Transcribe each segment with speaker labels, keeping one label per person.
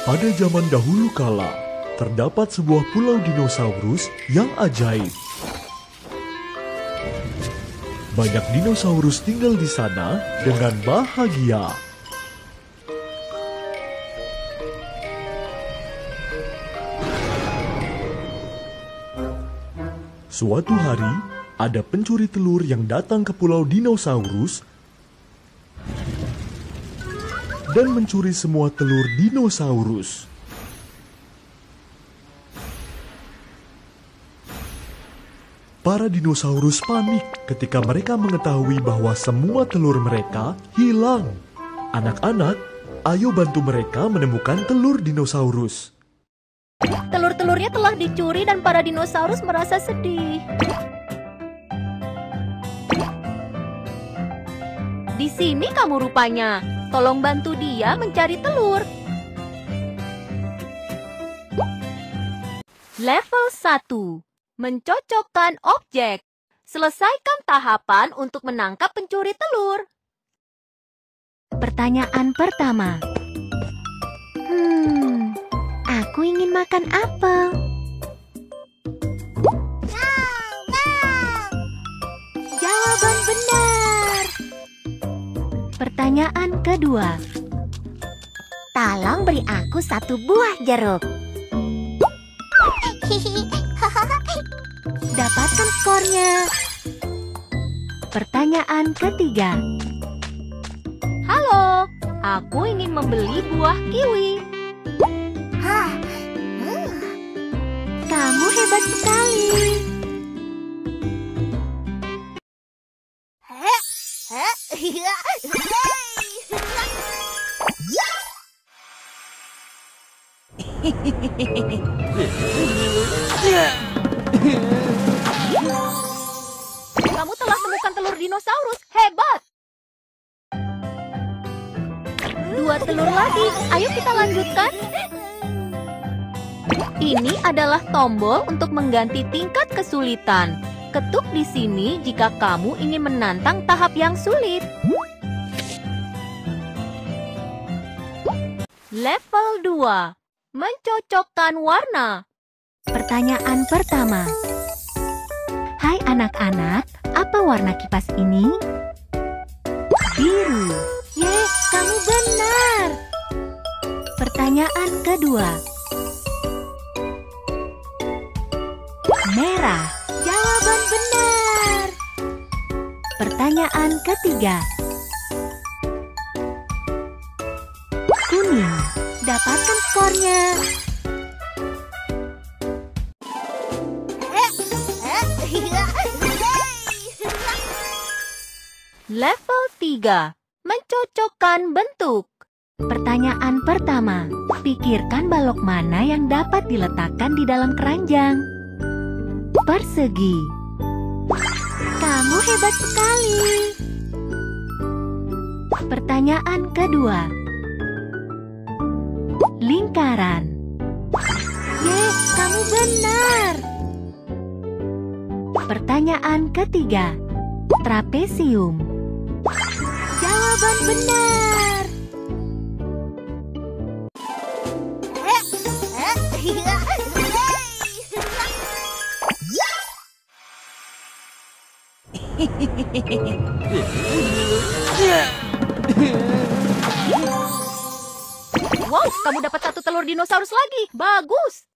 Speaker 1: Pada zaman dahulu kala, terdapat sebuah pulau dinosaurus yang ajaib. Banyak dinosaurus tinggal di sana dengan bahagia. Suatu hari, ada pencuri telur yang datang ke pulau dinosaurus dan mencuri semua telur dinosaurus. Para dinosaurus panik ketika mereka mengetahui bahwa semua telur mereka hilang. Anak-anak, ayo bantu mereka menemukan telur dinosaurus.
Speaker 2: Telur-telurnya telah dicuri dan para dinosaurus merasa sedih. Di sini kamu rupanya. Tolong bantu dia mencari telur. Level 1. Mencocokkan objek. Selesaikan tahapan untuk menangkap pencuri telur. Pertanyaan pertama. Aku ingin makan apel. Jawaban benar. Pertanyaan kedua. Tolong beri aku satu buah jeruk. Dapatkan skornya. Pertanyaan ketiga. Halo, aku ingin membeli buah kiwi. Kamu hebat sekali. Kamu telah menemukan telur dinosaurus. Hebat! 2 telur lagi. Ayo kita lanjutkan. Ini adalah tombol untuk mengganti tingkat kesulitan. Ketuk di sini jika kamu ingin menantang tahap yang sulit. Level 2. Mencocokkan warna. Pertanyaan pertama. Hai anak-anak, apa warna kipas ini? Biru. Ye, kamu benar. Pertanyaan kedua. Merah. Jawaban benar. Pertanyaan ketiga. Kuning. Dapatkan skornya. Level 3. Mencocokkan bentuk. Pertanyaan pertama. Pikirkan balok mana yang dapat diletakkan di dalam keranjang. Persegi. Kamu hebat sekali. Pertanyaan kedua. Lingkaran. Ye, kamu benar. Pertanyaan ketiga. Trapesium. Jawaban benar. Wow, kamu dapat 1 telur dinosaurus lagi. Bagus.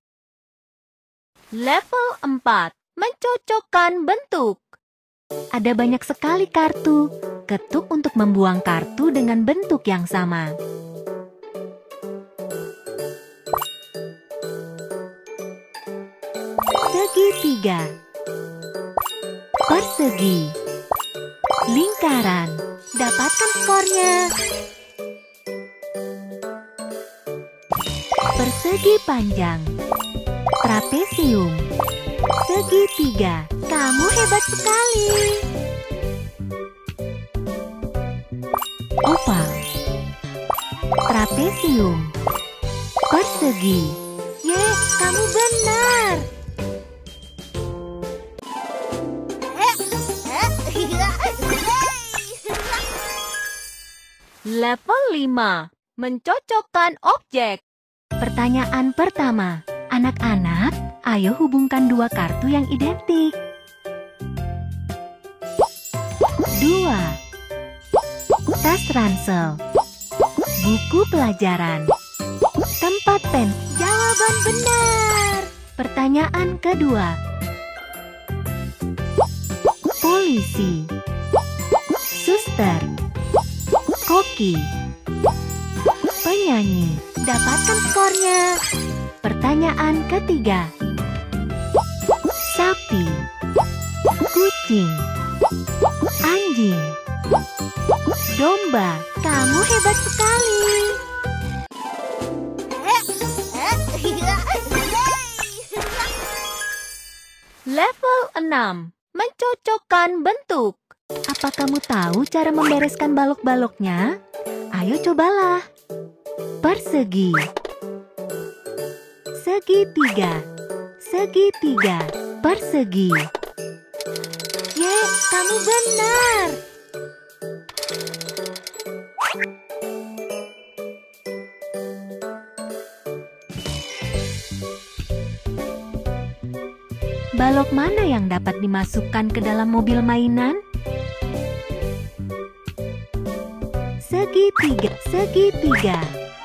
Speaker 2: Level 4. Mencocokkan bentuk. Ada banyak sekali kartu. Ketuk untuk membuang kartu dengan bentuk yang sama. Segitiga. Persegi. Lingkaran. Dapatkan skornya. Persegi panjang. Trapesium. Segitiga. Kamu hebat sekali. Oval. Trapesium. Persegi. Ye, kamu benar. Level 5. Mencocokkan objek. Pertanyaan pertama. Anak-anak, ayo hubungkan dua kartu yang identik. 2. Tas ransel. Buku pelajaran. Tempat pen. Jawaban benar. Pertanyaan kedua. Polisi. Suster. Koki. Penyanyi. Dapatkan skornya. Pertanyaan ketiga. Sapi. Kucing. Anjing. Domba. Kamu hebat sekali. Level 6. Mencocokkan bentuk. Apa kamu tahu cara membereskan balok-baloknya? Ayo cobalah. Persegi. Segitiga. Segitiga. Persegi. Ye, kamu benar. Balok mana yang dapat dimasukkan ke dalam mobil mainan? Segitiga, segitiga.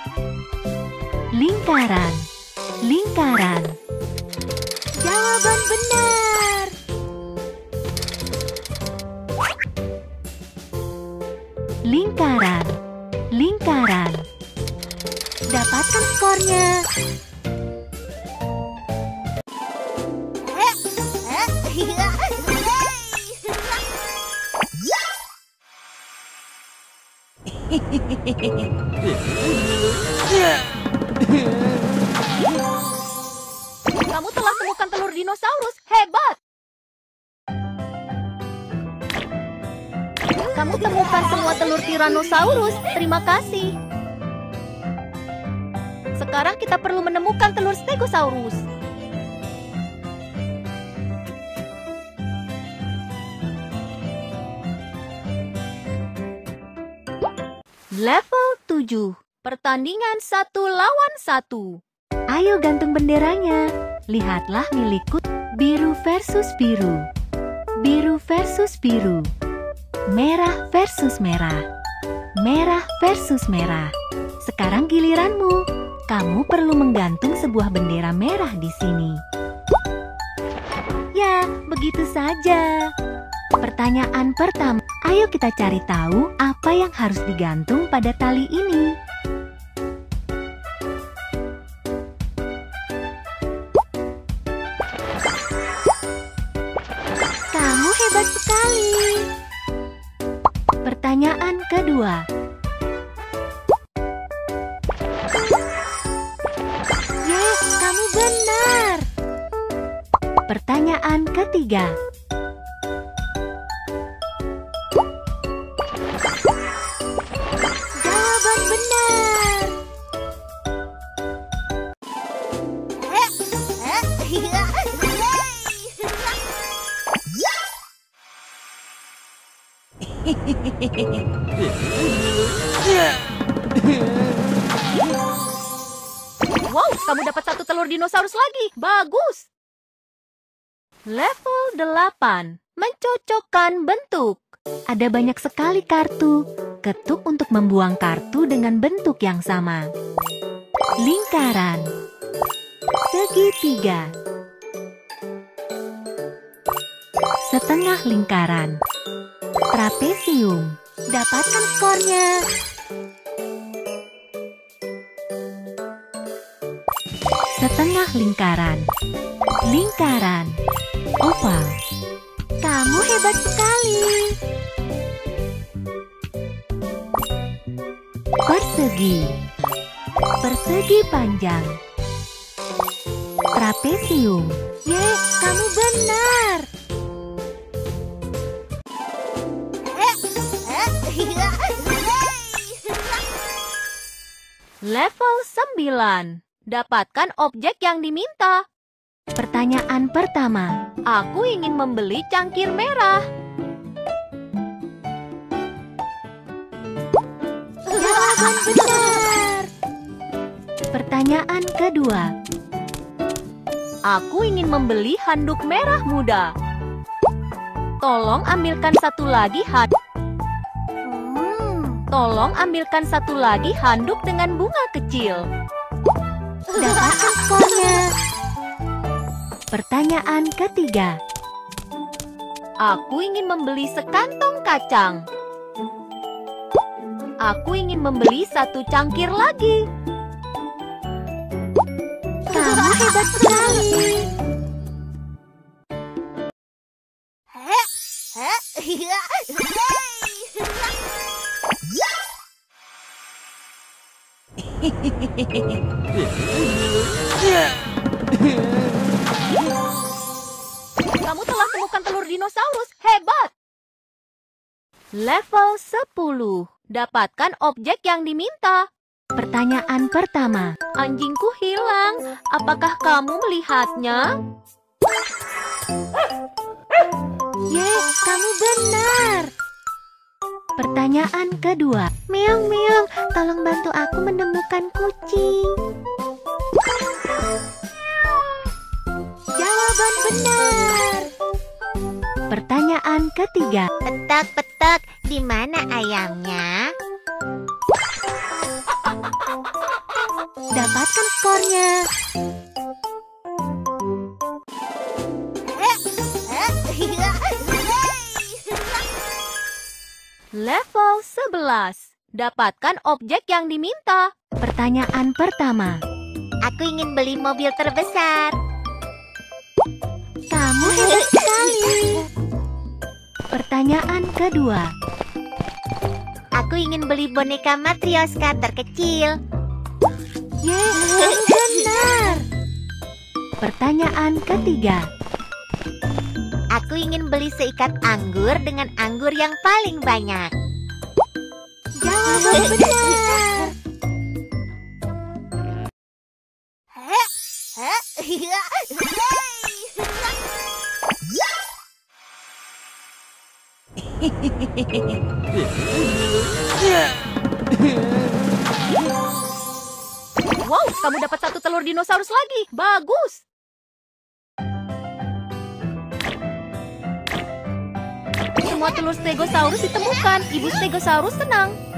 Speaker 2: Lingkaran, lingkaran. Jawaban benar. Lingkaran, lingkaran. Dapatkan skornya. Kamu telah temukan telur dinosaurus. Hebat! Kamu temukan semua telur Tyrannosaurus. Terima kasih. Sekarang kita perlu menemukan telur Stegosaurus. Level 7. Pertandingan 1 lawan 1. Ayo gantung benderanya. Lihatlah milikku. Biru versus biru. Biru versus biru. Merah versus merah. Merah versus merah. Sekarang giliranmu. Kamu perlu menggantung sebuah bendera merah di sini. Ya, begitu saja. Pertanyaan pertama. Ayo kita cari tahu apa yang harus digantung pada tali ini. Kamu hebat sekali. Pertanyaan kedua. Ye, kamu benar. Pertanyaan ketiga. Jawaban benar. Wow, kamu dapat satu telur dinosaurus lagi. Bagus. Level 8. Mencocokkan bentuk. Ada banyak sekali kartu. Ketuk untuk membuang kartu dengan bentuk yang sama. Lingkaran. Segitiga. Setengah lingkaran. Trapesium. Dapatkan skornya. Setengah lingkaran. Lingkaran. Oval. Kamu hebat sekali. Persegi. Persegi panjang. Trapesium. Ye, kamu benar. Level 9. Dapatkan objek yang diminta. Pertanyaan pertama. Aku ingin membeli cangkir merah. Jawaban benar. Pertanyaan kedua. Aku ingin membeli handuk merah muda. Tolong ambilkan satu lagi handuk dengan bunga kecil. Dapatkan skornya. Pertanyaan ketiga. Aku ingin membeli sekantong kacang. Aku ingin membeli satu cangkir lagi. Kamu hebat sekali. Kamu telah temukan telur dinosaurus. Hebat! Level 10. Dapatkan objek yang diminta. Pertanyaan pertama. Anjingku hilang. Apakah kamu melihatnya? Yes, kamu benar. Pertanyaan kedua. Meong, meong, tolong bantu aku menemukan kucing. Jawaban benar. Pertanyaan ketiga.
Speaker 3: Petak, petak, di mana ayamnya?
Speaker 2: Dapatkan skornya. Level 11. Dapatkan objek yang diminta. Pertanyaan pertama.
Speaker 3: Aku ingin beli mobil terbesar.
Speaker 2: Kamu hebat sekali. Pertanyaan kedua.
Speaker 3: Aku ingin beli boneka Matryoshka terkecil.
Speaker 2: Yes, kamu benar. Pertanyaan ketiga.
Speaker 3: Aku ingin beli seikat anggur dengan anggur yang paling banyak.
Speaker 2: Jawaban benar. Wow, kamu dapat satu telur dinosaurus lagi. Bagus. Semua telur Stegosaurus ditemukan. Ibu Stegosaurus senang.